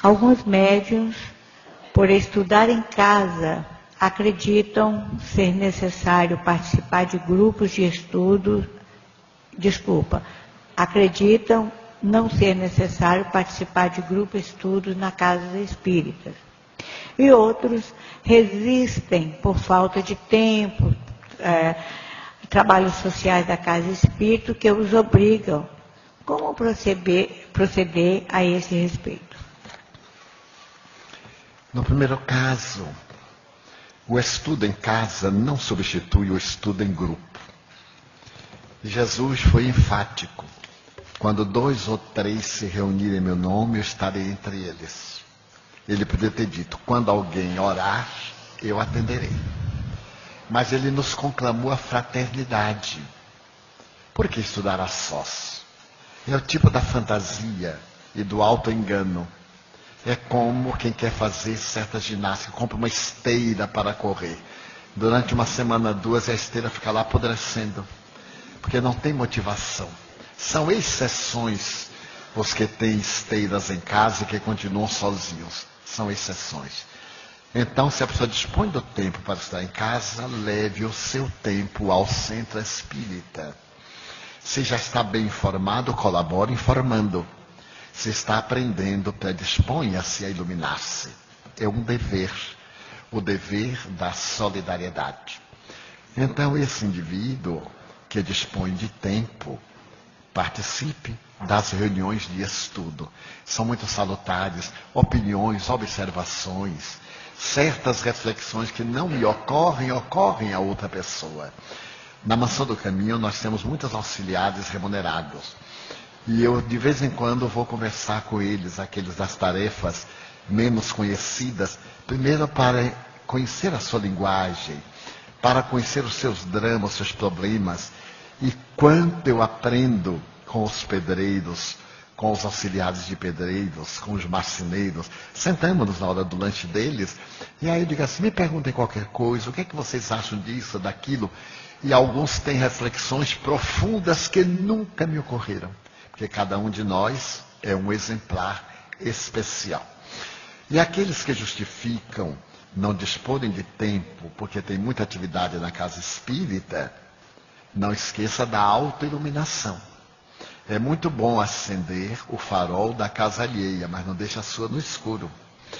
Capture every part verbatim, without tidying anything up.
Alguns médiuns, por estudar em casa, acreditam ser necessário participar de grupos de estudo, desculpa, acreditam não ser necessário participar de grupos de estudos na casa espírita. E outros resistem por falta de tempo, é, trabalhos sociais da casa espírita que os obrigam. Como proceder, proceder a esse respeito? No primeiro caso, o estudo em casa não substitui o estudo em grupo. Jesus foi enfático. Quando dois ou três se reunirem em meu nome, eu estarei entre eles. Ele poderia ter dito, quando alguém orar, eu atenderei. Mas ele nos conclamou a fraternidade. Por que estudar a sós? É o tipo da fantasia e do auto-engano. É como quem quer fazer certa ginástica, compra uma esteira para correr. Durante uma semana, duas, a esteira fica lá apodrecendo. Porque não tem motivação. São exceções os que têm esteiras em casa e que continuam sozinhos. São exceções. Então, se a pessoa dispõe do tempo para estar em casa, leve o seu tempo ao centro espírita. Se já está bem informado, colabore informando. Se está aprendendo, predisponha-se a iluminar-se. É um dever. O dever da solidariedade. Então, esse indivíduo que dispõe de tempo, participe das reuniões de estudo. São muito salutares, opiniões, observações, certas reflexões que não me ocorrem, ocorrem a outra pessoa. Na Mansão do Caminho nós temos muitos auxiliares remunerados. E eu de vez em quando vou conversar com eles, aqueles das tarefas menos conhecidas, primeiro para conhecer a sua linguagem, para conhecer os seus dramas, os seus problemas. E quanto eu aprendo com os pedreiros, com os auxiliares de pedreiros, com os marceneiros. Sentamos-nos na hora do lanche deles, e aí eu digo assim, me perguntem qualquer coisa, o que é que vocês acham disso, daquilo? E alguns têm reflexões profundas que nunca me ocorreram, porque cada um de nós é um exemplar especial. E aqueles que justificam não disporem de tempo, porque tem muita atividade na casa espírita, não esqueça da autoiluminação. É muito bom acender o farol da casa alheia, mas não deixe a sua no escuro.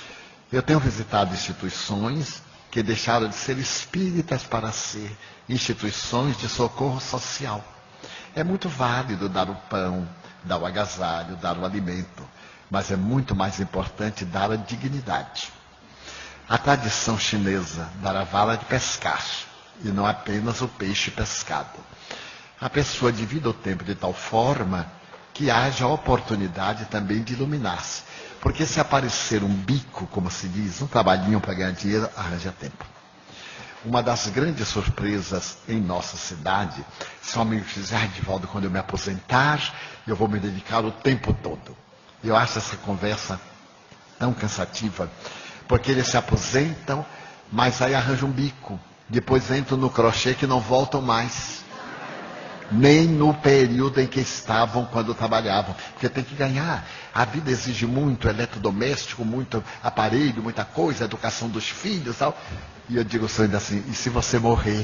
Eu tenho visitado instituições que deixaram de ser espíritas para ser instituições de socorro social. É muito válido dar o pão, dar o agasalho, dar o alimento, mas é muito mais importante dar a dignidade. A tradição chinesa dar a vara de pescar, e não apenas o peixe pescado. A pessoa divide o tempo de tal forma que haja a oportunidade também de iluminar-se. Porque se aparecer um bico, como se diz, um trabalhinho para ganhar dinheiro, arranja tempo. Uma das grandes surpresas em nossa cidade, são amigos que dizem, ah, Divaldo, quando eu me aposentar, eu vou me dedicar o tempo todo. Eu acho essa conversa tão cansativa, porque eles se aposentam, mas aí arranjam um bico. Depois entram no crochê que não voltam mais. Nem no período em que estavam quando trabalhavam. Porque tem que ganhar. A vida exige muito eletrodoméstico, muito aparelho, muita coisa, educação dos filhos e tal. E eu digo ainda assim, e se você morrer,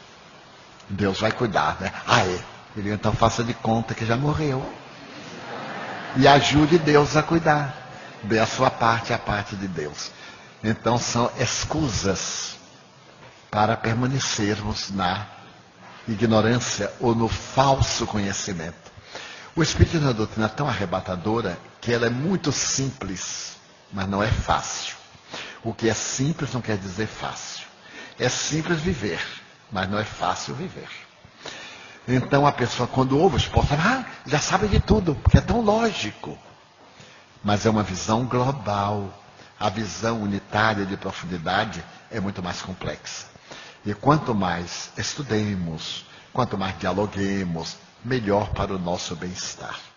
Deus vai cuidar, né? Ah, é? Ele então faça de conta que já morreu. E ajude Deus a cuidar. Dê a sua parte, a parte de Deus. Então são escusas para permanecermos na ignorância ou no falso conhecimento. O Espiritismo é uma doutrina tão arrebatadora que ela é muito simples, mas não é fácil. O que é simples não quer dizer fácil. É simples viver, mas não é fácil viver. Então a pessoa, quando ouve os postos, ah, já sabe de tudo, porque é tão lógico. Mas é uma visão global. A visão unitária de profundidade é muito mais complexa. E quanto mais estudemos, quanto mais dialoguemos, melhor para o nosso bem-estar.